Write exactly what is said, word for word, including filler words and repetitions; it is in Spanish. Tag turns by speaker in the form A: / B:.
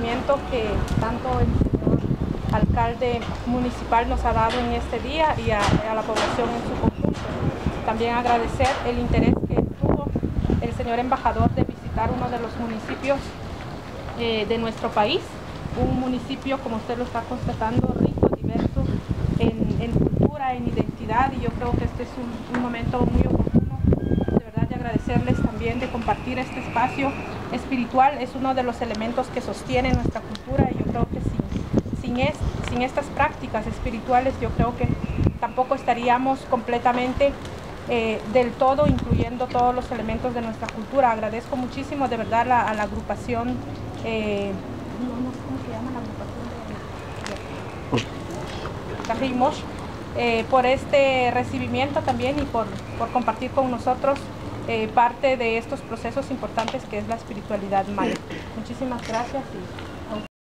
A: recibimiento que tanto el señor alcalde municipal nos ha dado en este día y a, a la población en su conjunto. También agradecer el interés que tuvo el señor embajador de visitar uno de los municipios eh, de nuestro país, un municipio, como usted lo está constatando, rico, diverso en, en cultura, en identidad, y yo creo que este es un, un momento muy oportuno, de verdad, de agradecerles también de compartir este espacio espiritual. Es uno de los elementos que sostiene nuestra cultura, y yo creo que sin, sin, es, sin estas prácticas espirituales, yo creo que tampoco estaríamos completamente eh, del todo incluyendo todos los elementos de nuestra cultura. Agradezco muchísimo de verdad la, a la agrupación, eh, no, no sé cómo se llama la agrupación de Cajimosh, eh, por este recibimiento también y por, por compartir con nosotros eh, parte de estos procesos importantes que es la espiritualidad maya. Muchísimas gracias. Y